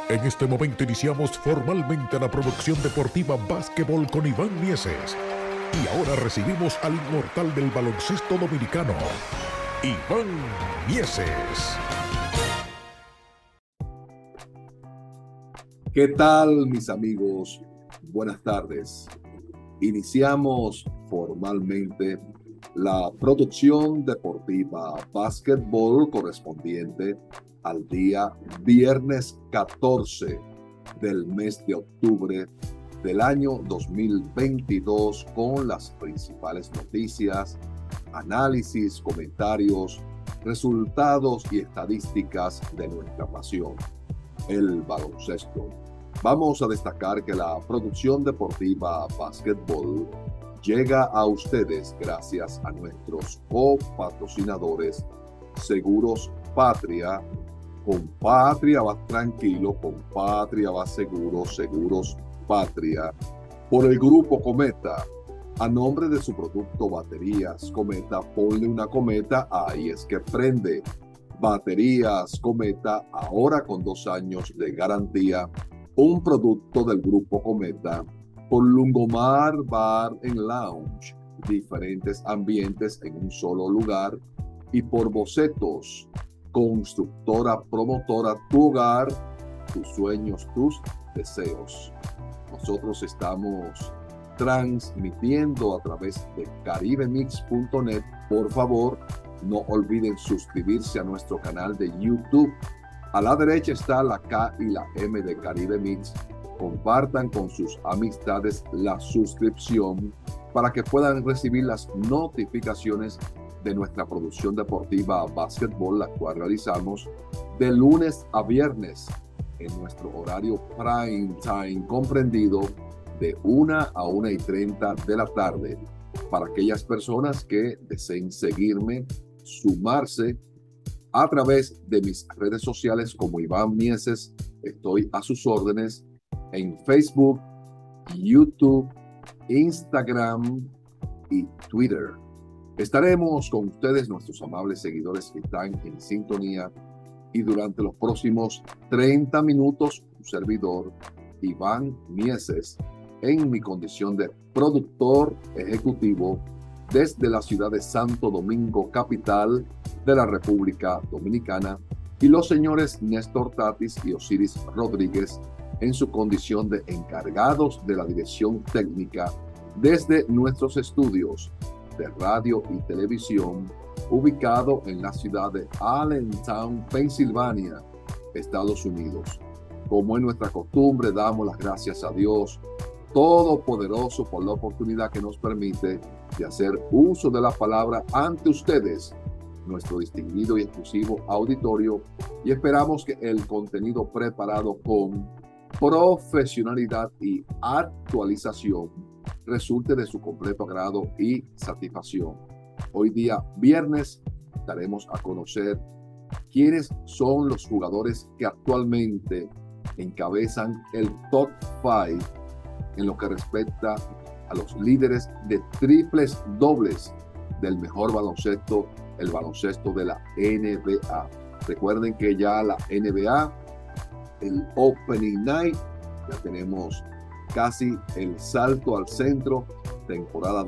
En este momento iniciamos formalmente la producción deportiva Básquetbol con Iván Mieses. Y ahora recibimos al inmortal del baloncesto dominicano, Iván Mieses. ¿Qué tal, mis amigos? Buenas tardes. Iniciamos formalmente la producción deportiva Básquetbol correspondiente al día viernes 14 del mes de octubre del año 2022 con las principales noticias, análisis, comentarios, resultados y estadísticas de nuestra pasión, el baloncesto. Vamos a destacar que la producción deportiva Básquetbol llega a ustedes gracias a nuestros copatrocinadores Seguros Patria. Con Patria vas tranquilo, con Patria vas seguro, Seguros Patria. Por el Grupo Cometa, a nombre de su producto Baterías Cometa, ponle una cometa, ahí es que prende. Baterías Cometa, ahora con 2 años de garantía, un producto del Grupo Cometa. Por Lungomar Bar and Lounge, diferentes ambientes en un solo lugar. Y por Bocetos, constructora, promotora, tu hogar, tus sueños, tus deseos. Nosotros estamos transmitiendo a través de caribemix.net. Por favor, no olviden suscribirse a nuestro canal de YouTube. A la derecha está la K y la M de Caribe Mix. Compartan con sus amistades la suscripción para que puedan recibir las notificaciones de nuestra producción deportiva Básquetbol, la cual realizamos de lunes a viernes en nuestro horario prime time, comprendido de 1 a 1:30 de la tarde. Para aquellas personas que deseen seguirme, sumarse a través de mis redes sociales como Iván Mieses, estoy a sus órdenes en Facebook, YouTube, Instagram y Twitter. Estaremos con ustedes, nuestros amables seguidores que están en sintonía, y durante los próximos 30 minutos, un servidor, Iván Mieses, en mi condición de productor ejecutivo desde la ciudad de Santo Domingo, capital de la República Dominicana, y los señores Néstor Tatis y Osiris Rodríguez en su condición de encargados de la dirección técnica desde nuestros estudios de radio y televisión, ubicado en la ciudad de Allentown, Pensilvania, Estados Unidos. Como es nuestra costumbre, damos las gracias a Dios Todopoderoso por la oportunidad que nos permite de hacer uso de la palabra ante ustedes, nuestro distinguido y exclusivo auditorio, y esperamos que el contenido preparado con profesionalidad y actualización resulte de su completo agrado y satisfacción. Hoy día viernes daremos a conocer quiénes son los jugadores que actualmente encabezan el top 5 en lo que respecta a los líderes de triples dobles del mejor baloncesto, el baloncesto de la NBA. Recuerden que ya la NBA, el Opening Night, ya tenemos casi el salto al centro, temporada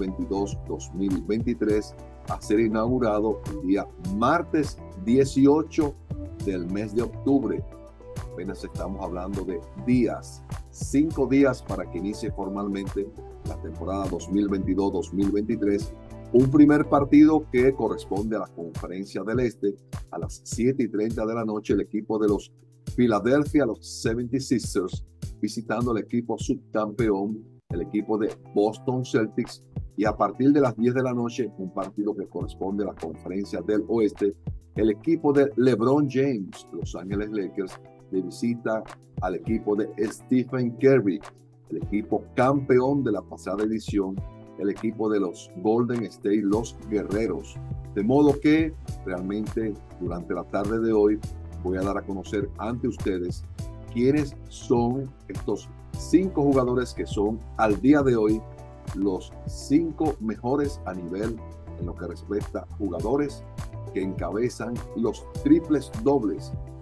2022-2023, a ser inaugurado el día martes 18 del mes de octubre. Apenas estamos hablando de días, 5 días para que inicie formalmente la temporada 2022-2023. Un primer partido que corresponde a la Conferencia del Este a las 7:30 de la noche, el equipo de los Philadelphia, los 76ers, visitando el equipo subcampeón, el equipo de Boston Celtics, y a partir de las 10 de la noche, un partido que corresponde a la Conferencia del Oeste, el equipo de LeBron James, Los Ángeles Lakers, de visita al equipo de Stephen Curry, el equipo campeón de la pasada edición, el equipo de los Golden State, los Guerreros. De modo que realmente durante la tarde de hoy voy a dar a conocer ante ustedes quiénes son estos 5 jugadores que son al día de hoy los 5 mejores a nivel en lo que respecta a jugadores que encabezan los triples dobles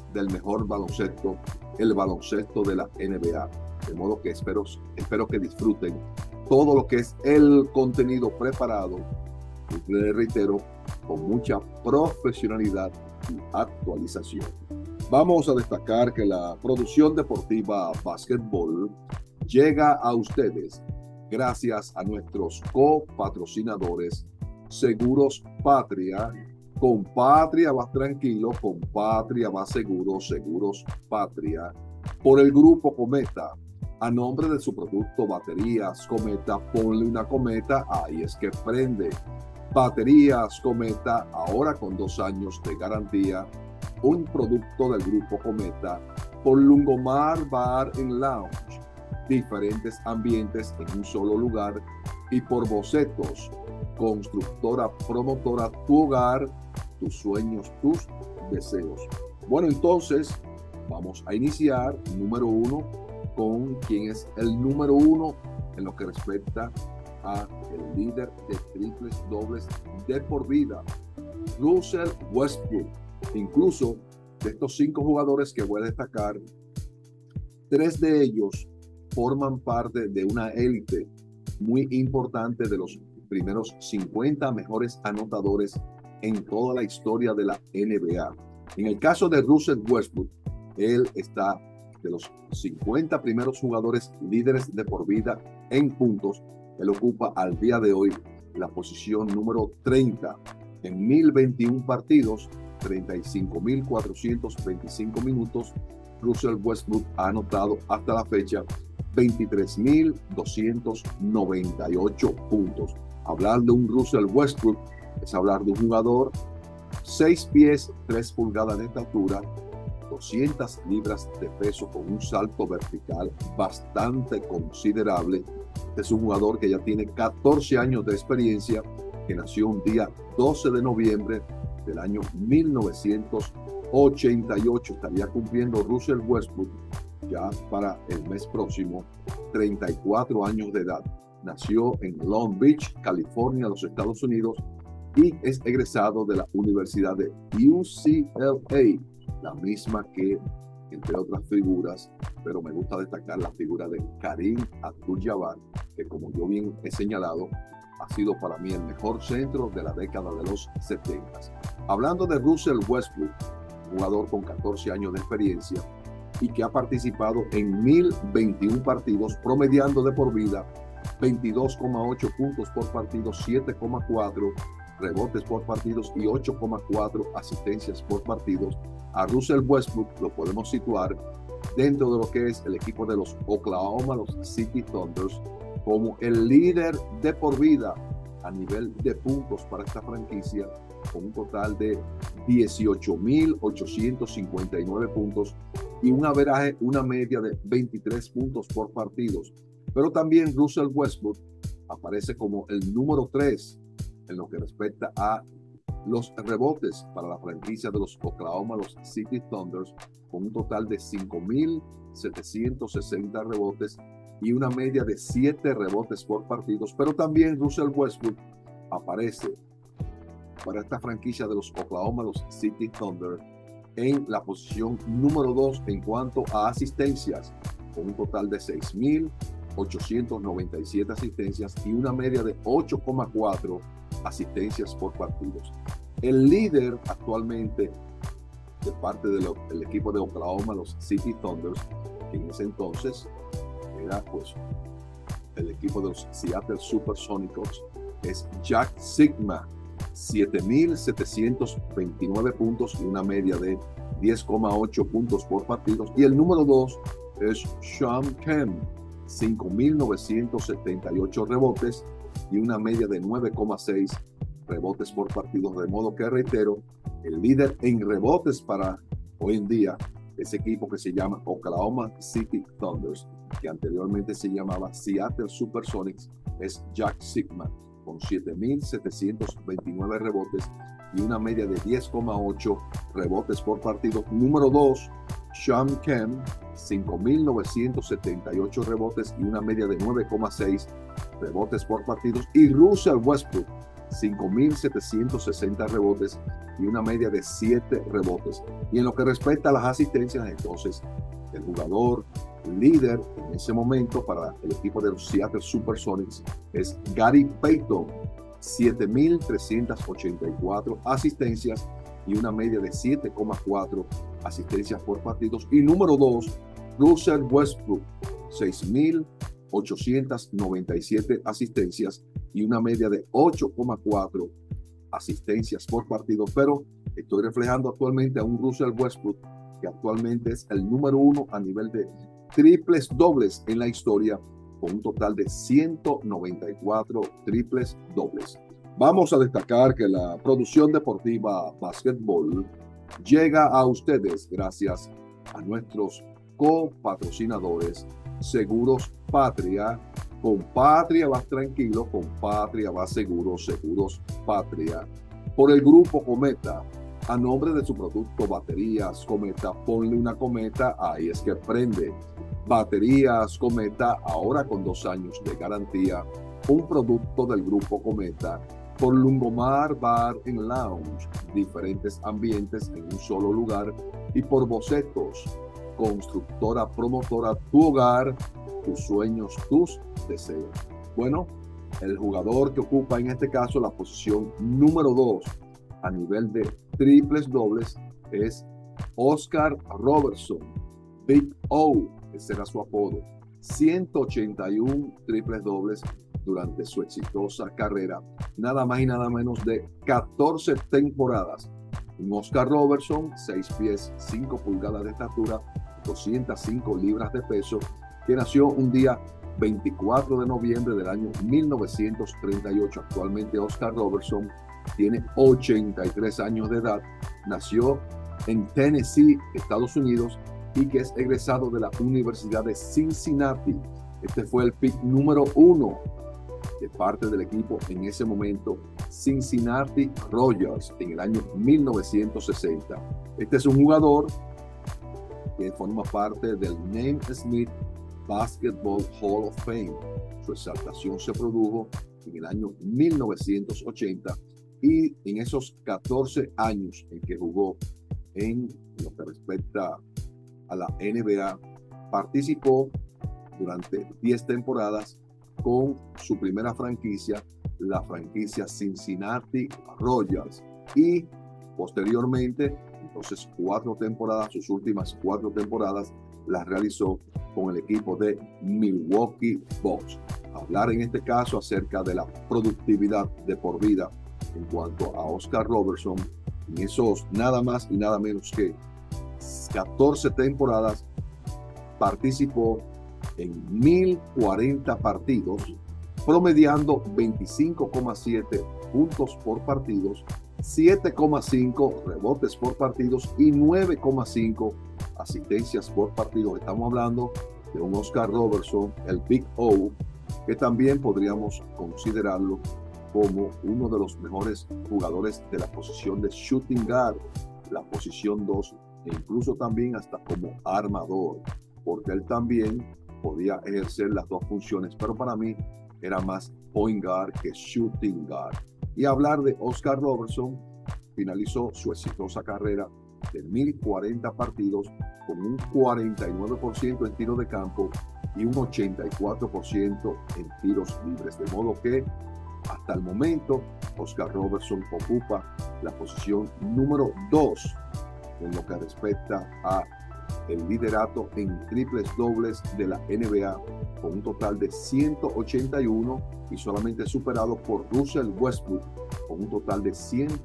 del mejor baloncesto, el baloncesto de la NBA. De modo que espero que disfruten todo lo que es el contenido preparado, y les reitero, con mucha profesionalidad y actualización. Vamos a destacar que la producción deportiva Básquetbol llega a ustedes gracias a nuestros copatrocinadores Seguros Patria. Con Patria vas tranquilo, con Patria vas seguro, Seguros Patria. Por el Grupo Cometa, a nombre de su producto Baterías Cometa, ponle una cometa, ahí es que prende. Baterías Cometa, ahora con 2 años de garantía, un producto del Grupo Cometa. Por Lungomar Bar and Lounge, diferentes ambientes en un solo lugar. Y por Bocetos, constructora promotora, tu hogar, tus sueños, tus deseos. Bueno, entonces vamos a iniciar número 1 con quien es el número 1 en lo que respecta a el líder de triples dobles de por vida, Russell Westbrook. Incluso de estos 5 jugadores que voy a destacar, 3 de ellos forman parte de una élite muy importante de los primeros 50 mejores anotadores en toda la historia de la NBA. En el caso de Russell Westbrook, él está de los 50 primeros jugadores líderes de por vida en puntos. Él ocupa al día de hoy la posición número 30 en 1021 partidos, 35.425 minutos. Russell Westbrook ha anotado hasta la fecha 23.298 puntos. Hablar de un Russell Westbrook es hablar de un jugador 6 pies 3 pulgadas de estatura, 200 libras de peso con un salto vertical bastante considerable. Este es un jugador que ya tiene 14 años de experiencia, que nació un día 12 de noviembre del año 1988. Estaría cumpliendo Russell Westbrook ya para el mes próximo 34 años de edad. Nació en Long Beach, California, los Estados Unidos, y es egresado de la Universidad de UCLA, la misma que, entre otras figuras, pero me gusta destacar la figura de Kareem Abdul-Jabbar, que, como yo bien he señalado, ha sido para mí el mejor centro de la década de los 70. Hablando de Russell Westbrook, jugador con 14 años de experiencia y que ha participado en 1021 partidos, promediando de por vida 22,8 puntos por partido, 7,4 rebotes por partidos y 8,4 asistencias por partidos. A Russell Westbrook lo podemos situar dentro de lo que es el equipo de los Oklahoma City Thunders como el líder de por vida a nivel de puntos para esta franquicia, con un total de 18.859 puntos y un averaje, una media de 23 puntos por partidos. Pero también Russell Westbrook aparece como el número 3 en lo que respecta a los rebotes para la franquicia de los Oklahoma City Thunders, con un total de 5.760 rebotes y una media de 7 rebotes por partidos. Pero también Russell Westbrook aparece para esta franquicia de los Oklahoma City Thunder en la posición número 2 en cuanto a asistencias, con un total de 6.897 asistencias y una media de 8,4 asistencias por partidos. El líder actualmente de parte del equipo de Oklahoma, los City Thunders, que en ese entonces era pues el equipo de los Seattle Supersonics, es Jack Sigma, 7.729 puntos y una media de 10,8 puntos por partidos. Y el número 2 es Shawn Kemp, 5.978 rebotes y una media de 9,6 rebotes por partido. De modo que, reitero, el líder en rebotes para hoy en día, ese equipo que se llama Oklahoma City Thunders, que anteriormente se llamaba Seattle Supersonics, es Jack Sigma, con 7.729 rebotes y una media de 10,8 rebotes por partido. Número 2, Shawn Kemp, 5.978 rebotes y una media de 9,6 rebotes por partidos. Y Russell Westbrook 5.760 rebotes y una media de 7 rebotes. Y en lo que respecta a las asistencias, entonces, el jugador líder en ese momento para el equipo de los Seattle Supersonics es Gary Payton, 7.384 asistencias y una media de 7,4 asistencias por partidos. Y número 2, Russell Westbrook, 6.897 asistencias y una media de 8,4 asistencias por partido. Pero estoy reflejando actualmente a un Russell Westbrook que actualmente es el número 1 a nivel de triples dobles en la historia, con un total de 194 triples dobles. Vamos a destacar que la producción deportiva Básquetbol llega a ustedes gracias a nuestros copatrocinadores Seguros Patria. Con Patria vas tranquilo, con Patria vas seguro, Seguros Patria. Por el Grupo Cometa, a nombre de su producto Baterías Cometa, ponle una cometa, ahí es que prende. Baterías Cometa, ahora con 2 años de garantía, un producto del Grupo Cometa. Por Lungomar Bar and Lounge, diferentes ambientes en un solo lugar. Y por Bocetos, constructora promotora, tu hogar, tus sueños, tus deseos. Bueno, el jugador que ocupa en este caso la posición número 2 a nivel de triples dobles es Oscar Robertson, Big O, ese era su apodo. 181 triples dobles durante su exitosa carrera, nada más y nada menos de 14 temporadas. Un Oscar Robertson, 6 pies, 5 pulgadas de estatura, 205 libras de peso, que nació un día 24 de noviembre del año 1938. Actualmente Oscar Robertson tiene 83 años de edad, nació en Tennessee, Estados Unidos, y que es egresado de la Universidad de Cincinnati. Este fue el pick número 1 de parte del equipo en ese momento, Cincinnati Royals, en el año 1960. Este es un jugador que forma parte del Naismith Basketball Hall of Fame. Su exaltación se produjo en el año 1980 y en esos 14 años en que jugó en lo que respecta a la NBA, participó durante 10 temporadas con su primera franquicia, la franquicia Cincinnati Royals, y posteriormente, entonces 4 temporadas, sus últimas 4 temporadas las realizó con el equipo de Milwaukee Bucks. Hablar en este caso acerca de la productividad de por vida en cuanto a Oscar Robertson, en esos nada más y nada menos que 14 temporadas participó en 1.040 partidos, promediando 25,7 puntos por partidos, 7,5 rebotes por partidos y 9,5 asistencias por partido. Estamos hablando de un Oscar Robertson, el Big O, que también podríamos considerarlo como uno de los mejores jugadores de la posición de shooting guard, la posición 2, e incluso también hasta como armador, porque él también podía ejercer las dos funciones, pero para mí era más point guard que shooting guard. Y hablar de Oscar Robertson, finalizó su exitosa carrera de 1.040 partidos con un 49% en tiro de campo y un 84% en tiros libres, de modo que hasta el momento Oscar Robertson ocupa la posición número 2 en lo que respecta a el liderato en triples dobles de la NBA, con un total de 181 y solamente superado por Russell Westbrook con un total de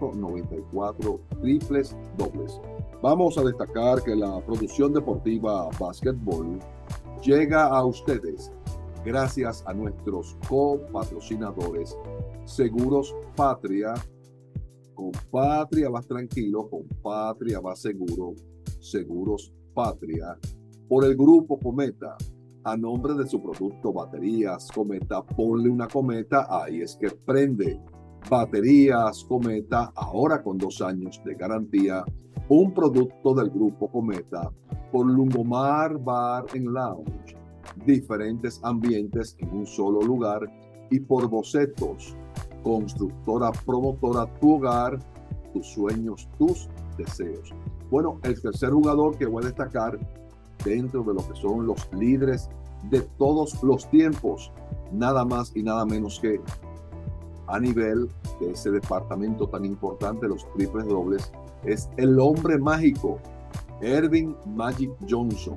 194 triples dobles. Vamos a destacar que la producción deportiva Básquetbol llega a ustedes gracias a nuestros copatrocinadores Seguros Patria. Con Patria vas tranquilo, con Patria vas seguro, Seguros Patria. Por el Grupo Cometa, a nombre de su producto Baterías Cometa, ponle una cometa, ahí es que prende. Baterías Cometa, ahora con 2 años de garantía, un producto del Grupo Cometa. Por Lungomar Bar and Lounge, diferentes ambientes en un solo lugar. Y por Bocetos, constructora, promotora, tu hogar, tus sueños, tus deseos. Bueno, el tercer jugador que voy a destacar dentro de lo que son los líderes de todos los tiempos, nada más y nada menos que a nivel de ese departamento tan importante, los triples dobles, es el hombre mágico, Earvin Magic Johnson,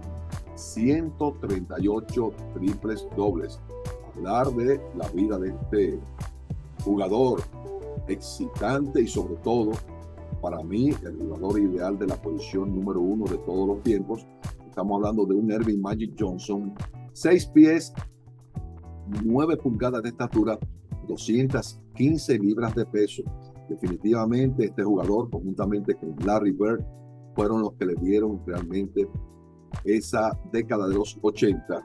138 triples dobles. Hablar de la vida de este jugador excitante y sobre todo, para mí, el jugador ideal de la posición número 1 de todos los tiempos. Estamos hablando de un Earvin Magic Johnson, 6 pies, 9 pulgadas de estatura, 215 libras de peso. Definitivamente este jugador, conjuntamente con Larry Bird, fueron los que le dieron realmente esa década de los 80,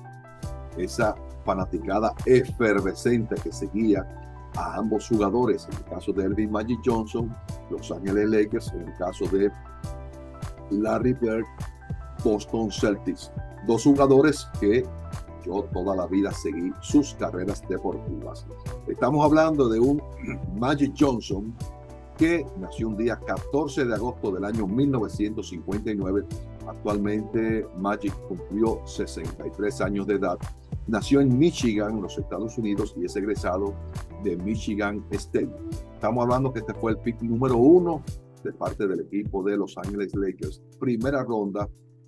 esa fanaticada efervescente que seguía a ambos jugadores. En el caso de Earvin Magic Johnson, Los Ángeles Lakers; en el caso de Larry Bird, Boston Celtics. Dos jugadores que yo toda la vida seguí sus carreras deportivas. Estamos hablando de un Magic Johnson que nació un día 14 de agosto del año 1959. Actualmente Magic cumplió 63 años de edad. Nació en Michigan, en los Estados Unidos, y es egresado de Michigan State. Estamos hablando que este fue el pick número 1 de parte del equipo de Los Ángeles Lakers. Primera ronda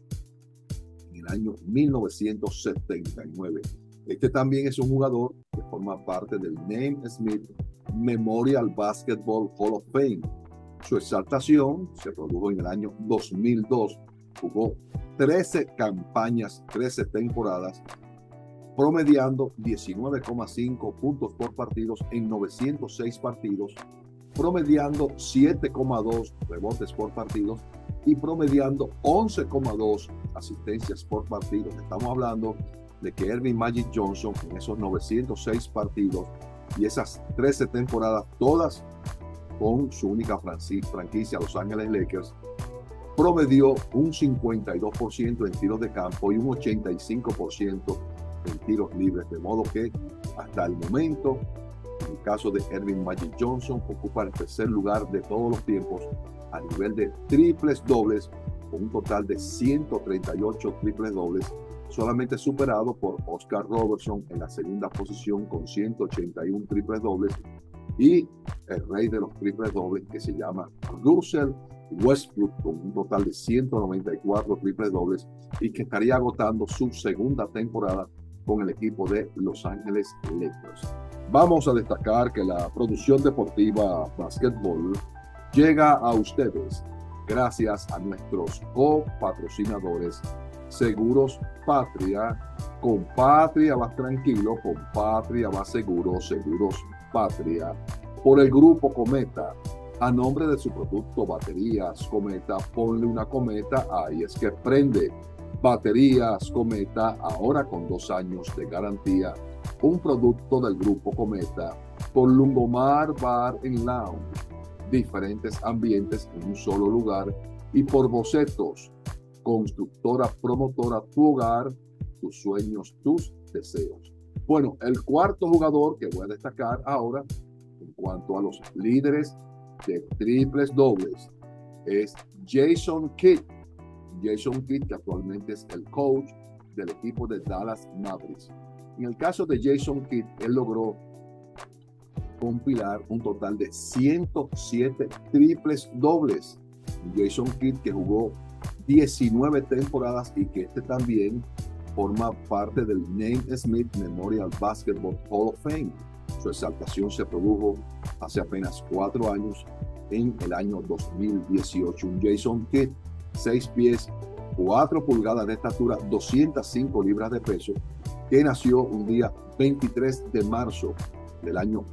en el año 1979. Este también es un jugador que forma parte del Naismith Memorial Basketball Hall of Fame. Su exaltación se produjo en el año 2002. Jugó 13 campañas, 13 temporadas, promediando 19,5 puntos por partido en 906 partidos, promediando 7,2 rebotes por partido y promediando 11,2 asistencias por partido. Estamos hablando de que Earvin Magic Johnson, en esos 906 partidos y esas 13 temporadas, todas con su única franquicia, Los Ángeles Lakers, promedió un 52% en tiros de campo y un 85% en tiros libres, de modo que hasta el momento, en el caso de Earvin Magic Johnson, ocupa el tercer lugar de todos los tiempos a nivel de triples dobles, con un total de 138 triples dobles, solamente superado por Oscar Robertson en la segunda posición con 181 triples dobles, y el rey de los triples dobles, que se llama Russell Westbrook, con un total de 194 triples dobles, y que estaría agotando su segunda temporada con el equipo de Los Ángeles Lakers. Vamos a destacar que la producción deportiva Basketball llega a ustedes gracias a nuestros copatrocinadores Seguros Patria. Con Patria vas tranquilo, con Patria vas seguro. Seguros Patria. Por el Grupo Cometa, a nombre de su producto Baterías Cometa, ponle una cometa, ahí es que prende. Baterías Cometa, ahora con 2 años de garantía. Un producto del Grupo Cometa. Por Lungomar Bar and Lounge, diferentes ambientes en un solo lugar. Y por Bocetos, constructora, promotora, tu hogar, tus sueños, tus deseos. Bueno, el cuarto jugador que voy a destacar ahora en cuanto a los líderes de triples dobles es Jason Kidd. Jason Kidd, que actualmente es el coach del equipo de Dallas Mavericks. En el caso de Jason Kidd, él logró compilar un total de 107 triples dobles. Jason Kidd, que jugó 19 temporadas y que también forma parte del Naismith Memorial Basketball Hall of Fame. Su exaltación se produjo hace apenas 4 años, en el año 2018. Un Jason Kidd, 6 pies, 4 pulgadas de estatura, 205 libras de peso, que nació un día 23 de marzo del año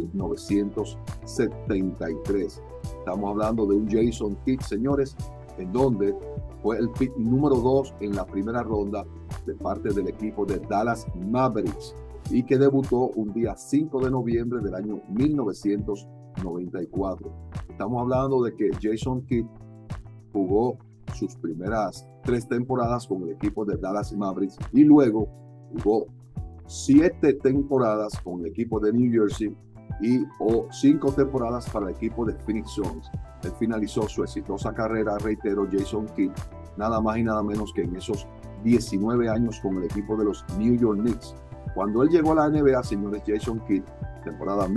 1973. Estamos hablando de un Jason Kidd, señores, en donde fue el pick número 2 en la primera ronda de parte del equipo de Dallas Mavericks y que debutó un día 5 de noviembre del año 1994. Estamos hablando de que Jason Kidd jugó sus primeras 3 temporadas con el equipo de Dallas Mavericks y luego jugó 7 temporadas con el equipo de New Jersey o 5 temporadas para el equipo de Phoenix Suns. Él finalizó su exitosa carrera, reitero, Jason Kidd, nada más y nada menos que en esos 19 años con el equipo de los New York Knicks. Cuando él llegó a la NBA, señores, Jason Kidd, temporada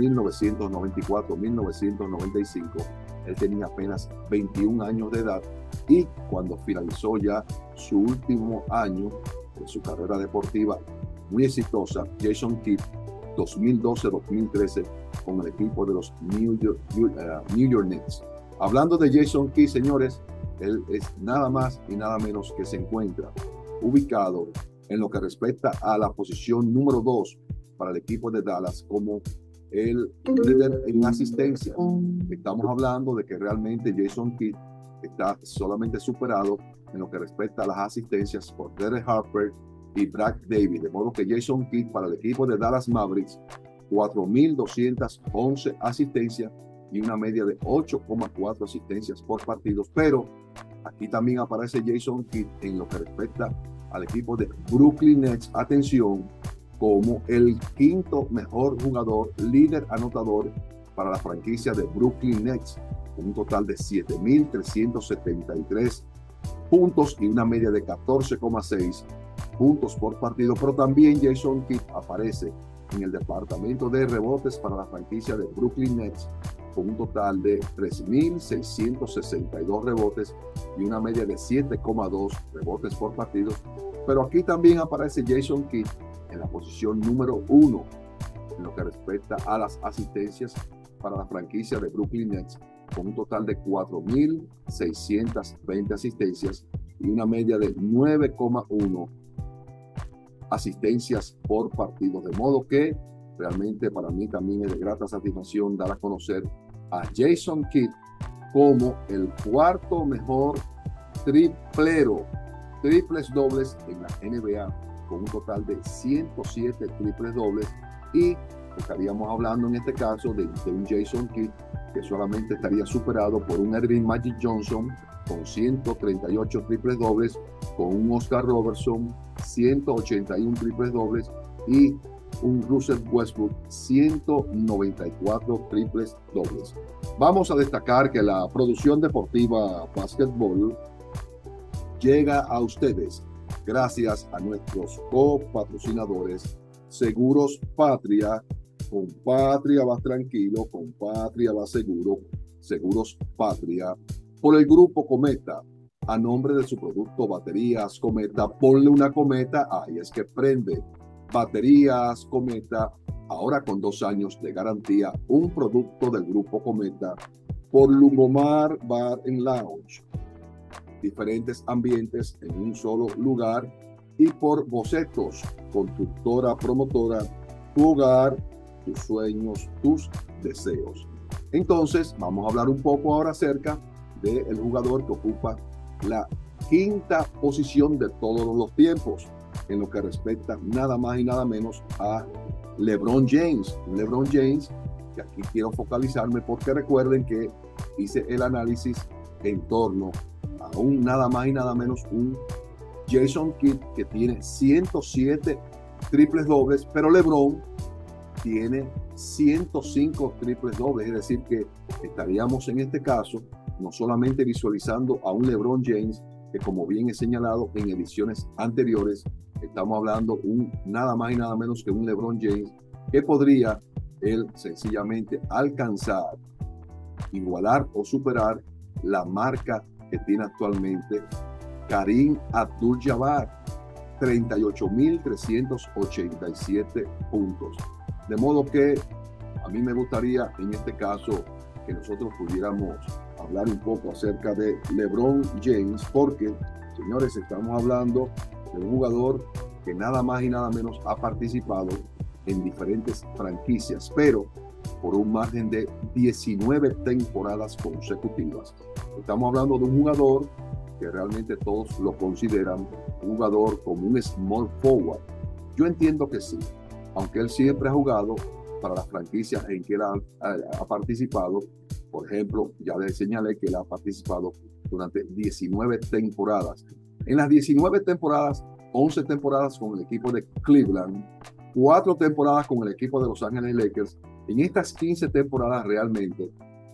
1994-1995, él tenía apenas 21 años de edad, y cuando finalizó ya su último año de su carrera deportiva muy exitosa, Jason Kidd, 2012-2013, con el equipo de los New York Knicks. Hablando de Jason Kidd, señores, él es nada más y nada menos que se encuentra ubicado en lo que respecta a la posición número 2 para el equipo de Dallas como el líder en asistencias. Estamos hablando de que realmente Jason Kidd está solamente superado en lo que respecta a las asistencias por Derek Harper y Brad Davis, de modo que Jason Kidd para el equipo de Dallas Mavericks, 4.211 asistencias y una media de 8,4 asistencias por partido. Pero aquí también aparece Jason Kidd en lo que respecta al equipo de Brooklyn Nets, atención, como el quinto mejor jugador, líder anotador para la franquicia de Brooklyn Nets, con un total de 7.373 puntos y una media de 14,6 puntos por partido. Pero también Jason Kidd aparece en el departamento de rebotes para la franquicia de Brooklyn Nets, con un total de 3.662 rebotes y una media de 7,2 rebotes por partido. Pero aquí también aparece Jason Kidd en la posición número 1 en lo que respecta a las asistencias para la franquicia de Brooklyn Nets, con un total de 4.620 asistencias y una media de 9,1 asistencias por partido. De modo que realmente para mí también es de grata satisfacción dar a conocer a Jason Kidd como el cuarto mejor triples dobles en la NBA, con un total de 107 triples dobles, y estaríamos hablando en este caso de un Jason Kidd que solamente estaría superado por un Earvin Magic Johnson con 138 triples dobles, con un Oscar Robertson 181 triples dobles y un Russell Westbrook 194 triples dobles. Vamos a destacar que la producción deportiva Basketball llega a ustedes gracias a nuestros copatrocinadores Seguros Patria. Con Patria vas tranquilo, con Patria vas seguro. Seguros Patria. Por el Grupo Cometa, a nombre de su producto Baterías Cometa, ponle una cometa, ahí es que prende. Baterías Cometa, ahora con 2 años de garantía, un producto del Grupo Cometa. Por Lungomar Bar and Lounge, diferentes ambientes en un solo lugar. Y por Bocetos, constructora, promotora, tu hogar, tus sueños, tus deseos. Entonces, vamos a hablar un poco ahora acerca del jugador que ocupa la 5ª posición de todos los tiempos, en lo que respecta nada más y nada menos a LeBron James. LeBron James, que aquí quiero focalizarme porque recuerden que hice el análisis en torno a un nada más y nada menos un Jason Kidd que tiene 107 triples dobles, pero LeBron tiene 105 triples dobles, es decir que estaríamos en este caso no solamente visualizando a un LeBron James que, como bien he señalado en ediciones anteriores, estamos hablando nada más y nada menos que un LeBron James que podría él sencillamente alcanzar, igualar o superar la marca que tiene actualmente Kareem Abdul-Jabbar, 38.387 puntos. De modo que a mí me gustaría en este caso que nosotros pudiéramos hablar un poco acerca de LeBron James, porque, señores, estamos hablando de un jugador que nada más y nada menos ha participado en diferentes franquicias, pero por un margen de 19 temporadas consecutivas. Estamos hablando de un jugador que realmente todos lo consideran un jugador como un small forward. Yo entiendo que sí, aunque él siempre ha jugado para las franquicias en que él ha participado. Por ejemplo, ya les señalé que él ha participado durante 19 temporadas. En las 19 temporadas, 11 temporadas con el equipo de Cleveland, 4 temporadas con el equipo de Los Ángeles Lakers. En estas 15 temporadas realmente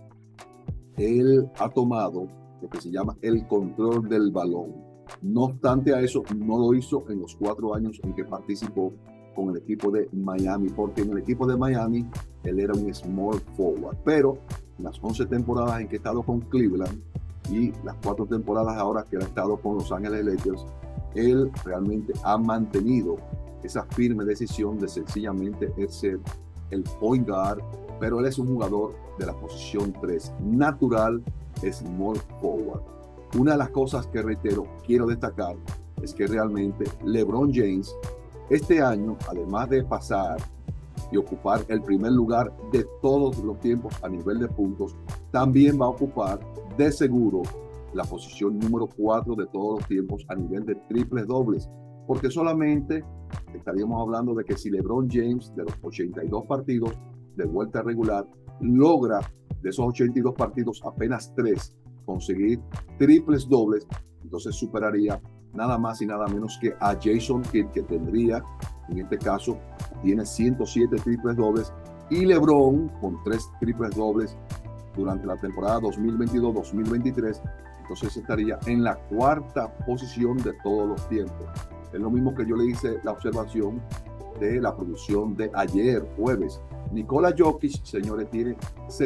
él ha tomado lo que se llama el control del balón. No obstante a eso, no lo hizo en los 4 años en que participó con el equipo de Miami, porque en el equipo de Miami él era un small forward, pero en las 11 temporadas en que ha estado con Cleveland y las 4 temporadas ahora que él ha estado con Los Ángeles Lakers, él realmente ha mantenido esa firme decisión de sencillamente ser el point guard, pero él es un jugador de la posición 3, natural small forward. Una de las cosas que reitero, quiero destacar, es que realmente LeBron James este año, además de pasar y ocupar el primer lugar de todos los tiempos a nivel de puntos, también va a ocupar de seguro la posición número 4 de todos los tiempos a nivel de triples dobles, porque solamente estaríamos hablando de que si LeBron James de los 82 partidos de vuelta regular logra de esos 82 partidos apenas 3 conseguir triples dobles, entonces superaría nada más y nada menos que a Jason Kidd, que tendría, en este caso, tiene 107 triples dobles, y LeBron con 3 triples dobles durante la temporada 2022-2023, entonces estaría en la 4ª posición de todos los tiempos. Es lo mismo que yo le hice la observación de la producción de ayer, jueves. Nikola Jokic, señores, tiene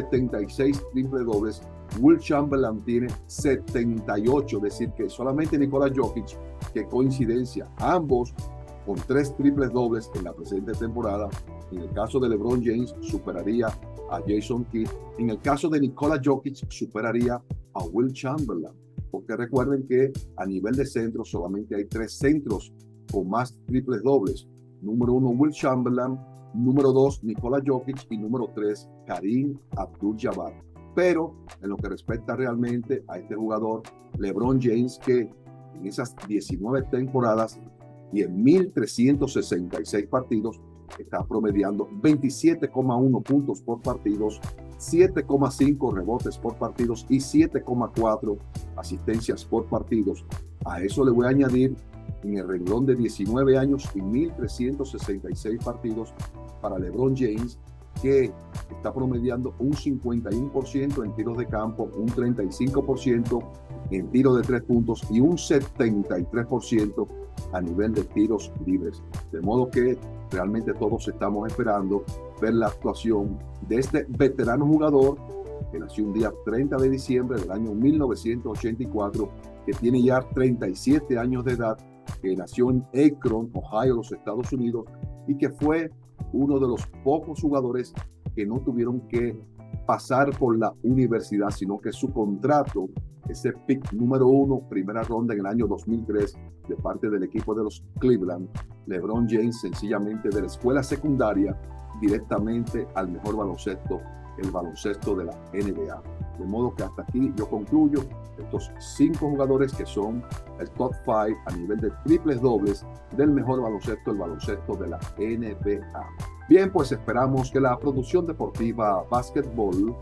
76 triple dobles. Will Chamberlain tiene 78, es decir, que solamente Nikola Jokic, que coincidencia, ambos con 3 triples dobles en la presente temporada. En el caso de LeBron James, superaría a Jason Kidd. En el caso de Nikola Jokic, superaría a Will Chamberlain. Porque recuerden que a nivel de centros solamente hay 3 centros con más triples dobles. Número 1, Will Chamberlain. Número 2, Nikola Jokic. Y número 3, Kareem Abdul-Jabbar. Pero en lo que respecta realmente a este jugador, LeBron James, que en esas 19 temporadas y en 1.366 partidos está promediando 27,1 puntos por partidos, 7,5 rebotes por partidos y 7,4 asistencias por partidos. A eso le voy a añadir en el renglón de 19 años y 1.366 partidos para LeBron James, que está promediando un 51% en tiros de campo, un 35% en tiros de 3 puntos y un 73% a nivel de tiros libres. De modo que realmente todos estamos esperando ver la actuación de este veterano jugador que nació un día 30 de diciembre del año 1984, que tiene ya 37 años de edad, que nació en Akron, Ohio, los Estados Unidos, y que fue uno de los pocos jugadores que no tuvieron que pasar por la universidad, sino que su contrato, ese pick número 1, primera ronda en el año 2003, de parte del equipo de los Cleveland, LeBron James, sencillamente de la escuela secundaria directamente al mejor baloncesto, el baloncesto de la NBA. De modo que hasta aquí yo concluyo estos 5 jugadores que son el top 5 a nivel de triples dobles del mejor baloncesto, el baloncesto de la NBA. Bien, pues esperamos que la producción deportiva básquetbol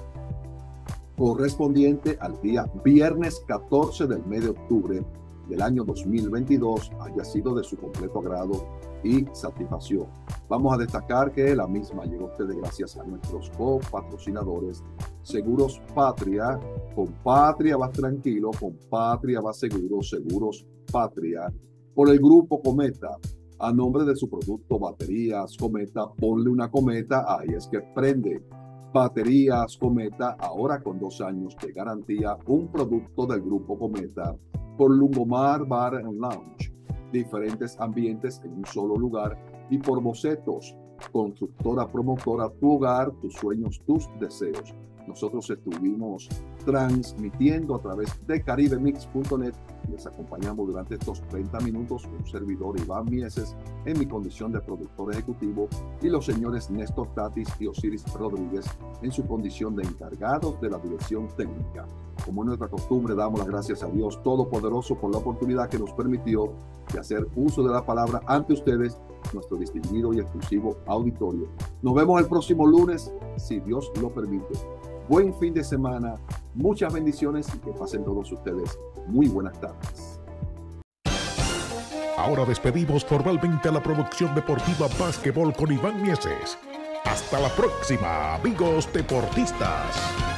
correspondiente al día viernes 14 del mes de octubre del año 2022 haya sido de su completo agrado y satisfacción. Vamos a destacar que la misma llegó a ustedes gracias a nuestros copatrocinadores Seguros Patria. Con Patria vas tranquilo, con Patria vas seguro, Seguros Patria. Por el Grupo Cometa, a nombre de su producto Baterías Cometa, ponle una cometa, ahí es que prende. Baterías Cometa, ahora con 2 años de garantía, un producto del Grupo Cometa. Por Lungomar Bar and Lounge, diferentes ambientes en un solo lugar. Y por Bocetos, constructora promotora, tu hogar, tus sueños, tus deseos. Nosotros estuvimos transmitiendo a través de caribemix.net. Les acompañamos durante estos 30 minutos un servidor Iván Mieses en mi condición de productor ejecutivo y los señores Néstor Tatis y Osiris Rodríguez en su condición de encargados de la dirección técnica. Como es nuestra costumbre, damos las gracias a Dios Todopoderoso por la oportunidad que nos permitió de hacer uso de la palabra ante ustedes, nuestro distinguido y exclusivo auditorio. Nos vemos el próximo lunes, si Dios lo permite. Buen fin de semana, muchas bendiciones y que pasen todos ustedes muy buenas tardes. Ahora despedimos formalmente a la producción deportiva Básquetbol con Iván Mieses. Hasta la próxima, amigos deportistas.